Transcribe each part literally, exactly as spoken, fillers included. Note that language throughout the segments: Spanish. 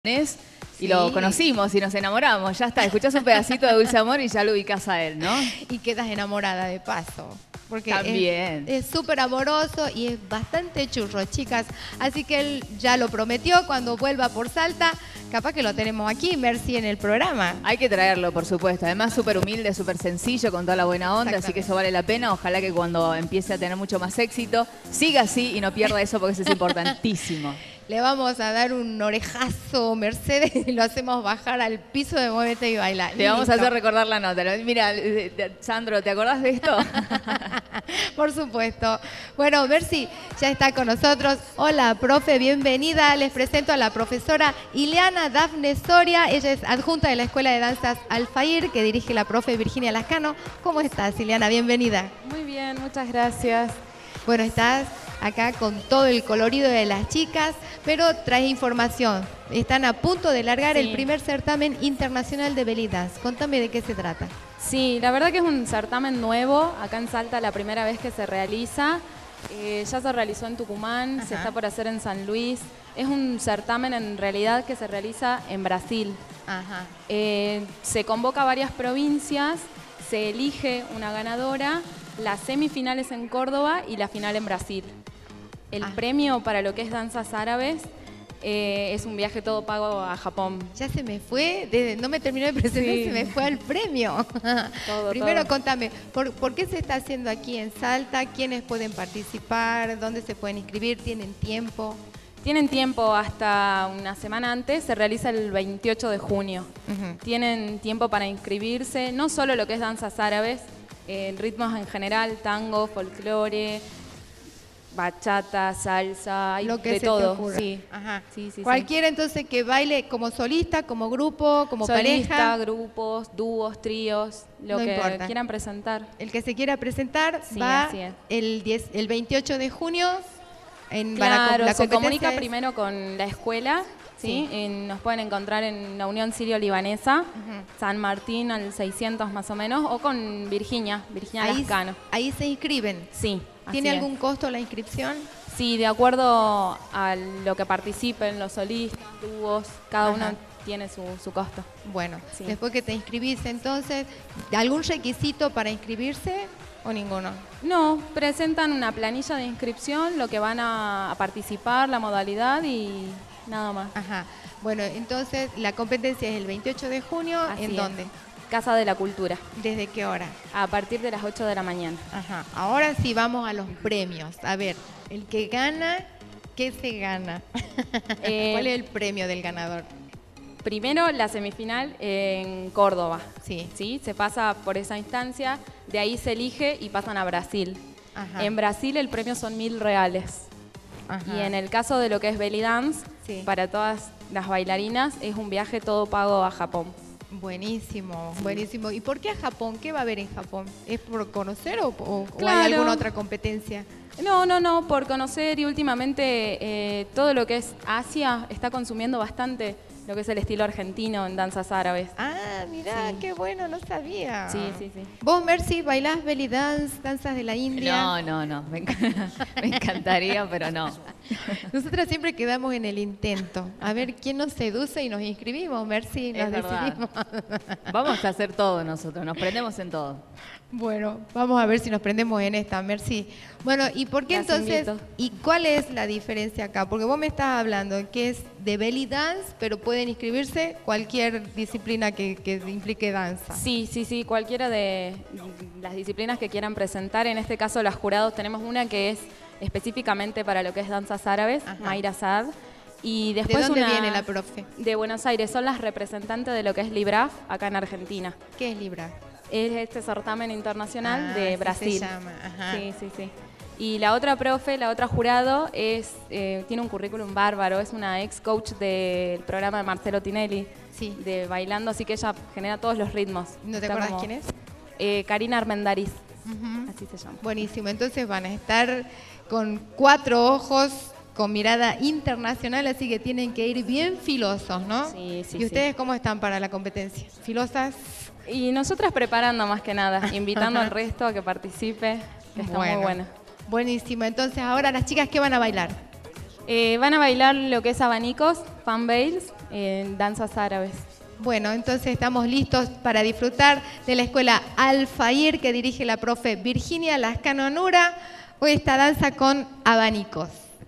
y Sí. lo conocimos y nos enamoramos. Ya está, escuchás un pedacito de Dulce Amor y ya lo ubicás a él, ¿no? Y quedas enamorada de paso. Porque También. es súper amoroso y es bastante churro, chicas. Así que él ya lo prometió, cuando vuelva por Salta, capaz que lo tenemos aquí, Mercy, en el programa. Hay que traerlo, por supuesto. Además, súper humilde, súper sencillo, con toda la buena onda, así que eso vale la pena. Ojalá que cuando empiece a tener mucho más éxito, siga así y no pierda eso porque eso es importantísimo. Le vamos a dar un orejazo, Mercedes, y lo hacemos bajar al piso de Muévete y Baila. Te vamos a hacer recordar la nota. Mira, Sandro, ¿te acordás de esto? Por supuesto. Bueno, Mercy ya está con nosotros. Hola, profe, bienvenida. Les presento a la profesora Ileana Dafne Soria. Ella es adjunta de la Escuela de Danzas Alfair, que dirige la profe Virginia Lascano. ¿Cómo estás, Ileana? Bienvenida. Muy bien, muchas gracias. Bueno, estás acá con todo el colorido de las chicas, pero traes información. Están a punto de largar Sí. el primer certamen internacional de belly dance. Contame de qué se trata. Sí, la verdad que es un certamen nuevo, acá en Salta la primera vez que se realiza. Eh, ya se realizó en Tucumán, Ajá. se está por hacer en San Luis. Es un certamen en realidad que se realiza en Brasil. Ajá. Eh, se convoca a varias provincias, se elige una ganadora, las semifinales en Córdoba y la final en Brasil. El Ah. premio para lo que es danzas árabes eh, es un viaje todo pago a Japón. Ya se me fue, desde- no me terminó de presentar, Sí. se me fue al premio. Todo, Primero todo. contame, ¿por, por qué se está haciendo aquí en Salta? ¿Quiénes pueden participar? ¿Dónde se pueden inscribir? ¿Tienen tiempo? Tienen tiempo hasta una semana antes, se realiza el veintiocho de junio. Ujú. Tienen tiempo para inscribirse, no solo lo que es danzas árabes, eh, ritmos en general, tango, folclore, bachata, salsa, hay Lo que de se te todo. ocurra. Sí. Ajá. Sí, sí, sí. Cualquiera entonces que baile como solista, como grupo, como Solista, pareja. grupos, dúos, tríos, lo No que importa. quieran presentar. El que se quiera presentar Sí, va así es. el, diez el veintiocho de junio. En, van a com- Claro, la se competencia comunica es- primero con la escuela, ¿sí? Sí. Y nos pueden encontrar en la Unión Sirio-Libanesa, Ujú. San Martín al seiscientos más o menos, o con Virginia, Virginia Ahí, Lascano. ahí se inscriben. Sí. ¿Tiene así es. algún costo la inscripción? Sí, de acuerdo a lo que participen los solistas, dúos, cada Ajá. uno tiene su, su costo. Bueno, Sí. después que te inscribís entonces, ¿algún requisito para inscribirse o ninguno? No, presentan una planilla de inscripción, lo que van a, a participar, la modalidad y nada más. Ajá. Bueno, entonces la competencia es el veintiocho de junio. Así ¿En es. dónde? Casa de la Cultura, ¿Desde qué hora? a partir de las ocho de la mañana. Ajá. Ahora sí vamos a los premios. A ver, el que gana, ¿qué se gana? Eh, ¿Cuál es el premio del ganador? Primero la semifinal en Córdoba. Sí. ¿Sí? Se pasa por esa instancia, de ahí se elige y pasan a Brasil. Ajá. En Brasil el premio son mil reales. Ajá. Y en el caso de lo que es belly dance, Sí. para todas las bailarinas es un viaje todo pago a Japón. Buenísimo, buenísimo. ¿Y por qué a Japón? ¿Qué va a haber en Japón? ¿Es por conocer o, o- o hay Claro. alguna otra competencia? No, no, no, por conocer y últimamente eh, todo lo que es Asia está consumiendo bastante lo que es el estilo argentino en danzas árabes. Ah, mira, Sí. qué bueno, no sabía. Sí, sí, sí. ¿Vos, Mercy, bailás belly dance, danzas de la India? No, no, no. Me, enc- me encantaría, pero no. Nosotras siempre quedamos en el intento. A ver quién nos seduce y nos inscribimos, Mercy, nos Es verdad. decidimos. Vamos a hacer todo nosotros, nos prendemos en todo. Bueno, vamos a ver si nos prendemos en esta, Mercy. Bueno, ¿y por qué Las entonces? invito. ¿Y cuál es la diferencia acá? Porque vos me estás hablando que es de belly dance, pero pueden inscribirse cualquier disciplina que, que implique danza. Sí, sí, sí, cualquiera de las disciplinas que quieran presentar. En este caso, los jurados tenemos una que es específicamente para lo que es danzas árabes, Ajá. Mayra Saad. Y ¿De después dónde una viene la profe? de Buenos Aires, son las representantes de lo que es Libraf acá en Argentina. ¿Qué es Libra? Es este certamen internacional Ah, de así Brasil. se llama, ajá. Sí, sí, sí. Y la otra profe, la otra jurado, es eh, tiene un currículum bárbaro, es una ex coach del programa de Marcelo Tinelli, Sí. de bailando, así que ella genera todos los ritmos. ¿No te Está acuerdas como- quién es? Eh, Karina Armendariz, Ujú. así se llama. Buenísimo, entonces van a estar con cuatro ojos, con mirada internacional, así que tienen que ir bien filosos, ¿no? Sí, sí, ¿Y ustedes cómo están para la competencia? ¿Filosas? Y nosotras preparando más que nada, invitando al resto a que participe, que está Bueno. muy buena. Buenísimo, entonces ahora las chicas, ¿qué van a bailar? Eh, van a bailar lo que es abanicos, fan bales, en danzas árabes. Bueno, entonces estamos listos para disfrutar de la escuela Al-Fair que dirige la profe Virginia Lascano Nura. Hoy esta danza con abanicos.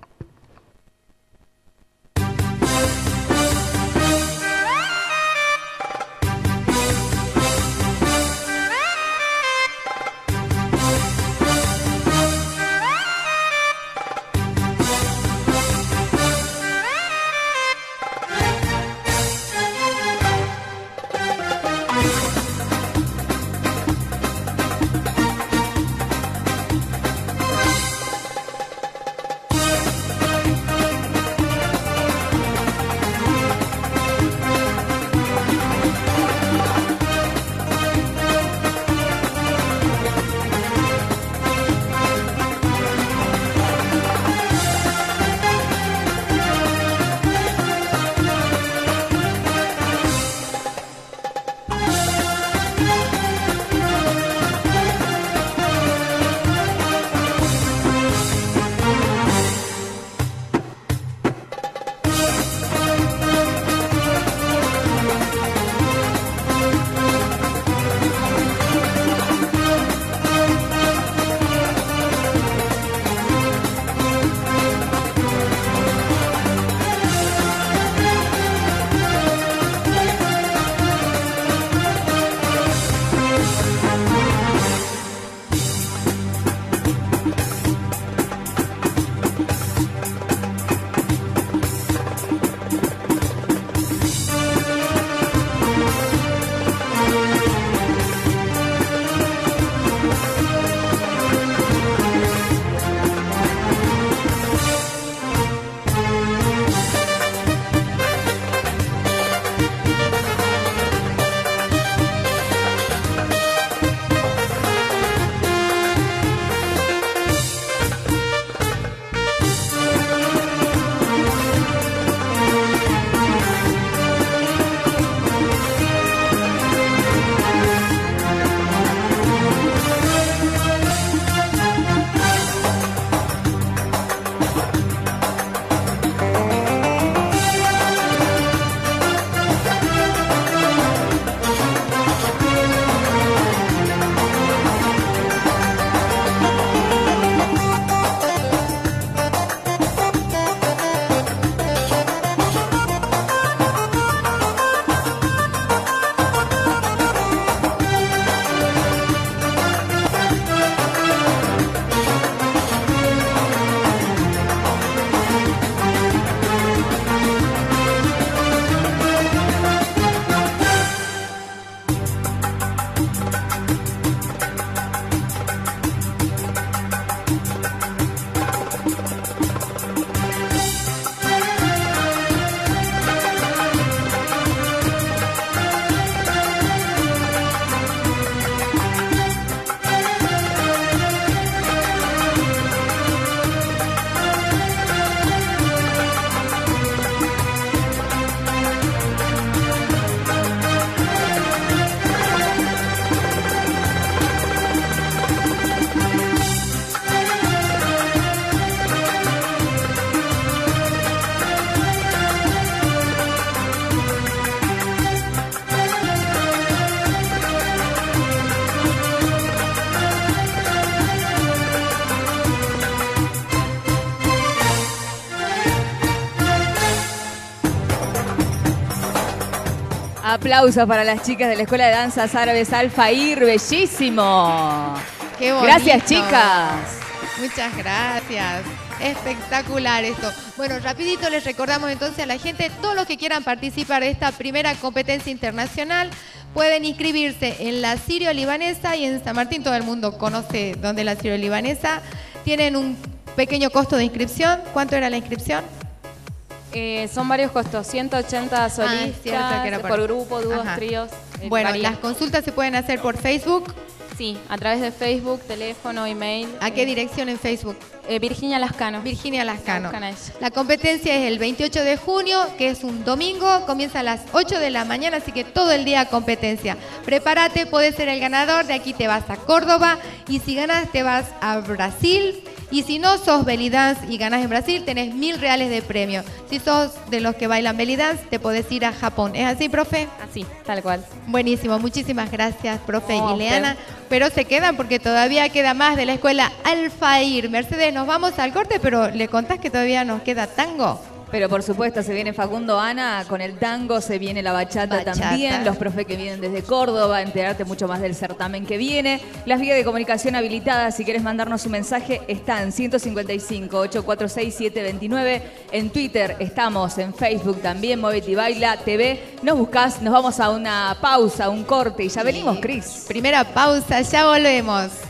Aplausos para las chicas de la Escuela de Danzas Árabes Al-Fair, bellísimo. Qué bonito. Gracias, chicas. Muchas gracias. Espectacular esto. Bueno, rapidito les recordamos entonces a la gente, todos los que quieran participar de esta primera competencia internacional, pueden inscribirse en la sirio-libanesa y en San Martín. Todo el mundo conoce dónde es la sirio-libanesa. Tienen un pequeño costo de inscripción. ¿Cuánto era la inscripción? Eh, son varios costos, ciento ochenta solistas, ah, cierto, que era por... por grupo, dúos, Ajá. tríos. Eh, bueno, varía. las consultas se pueden hacer por Facebook. Sí, a través de Facebook, teléfono, email. ¿A qué eh, dirección en Facebook? Eh, Virginia Lascano. Virginia Lascano. La, la competencia es el veintiocho de junio, que es un domingo, comienza a las ocho de la mañana, así que todo el día competencia. Prepárate, podés ser el ganador, de aquí te vas a Córdoba y si ganas te vas a Brasil Y si no sos belly dance y ganás en Brasil, tenés mil reales de premio. Si sos de los que bailan belly dance, te podés ir a Japón. ¿Es así, profe? Así, tal cual. Buenísimo, muchísimas gracias, profe No, Ileana. Pero se quedan porque todavía queda más de la escuela Alfair. Mercedes, nos vamos al corte, pero ¿le contás que todavía nos queda tango? Pero por supuesto, se viene Facundo Ana con el tango, se viene la bachata, Bachata. también, los profes que vienen desde Córdoba, enterarte mucho más del certamen que viene. Las vías de comunicación habilitadas, si quieres mandarnos un mensaje, están ciento cincuenta y cinco, ochocientos cuarenta y seis, setecientos veintinueve. En Twitter estamos, en Facebook también, Movete y Baila T V. Nos buscás, nos vamos a una pausa, un corte y ya venimos, Cris. Primera pausa, ya volvemos.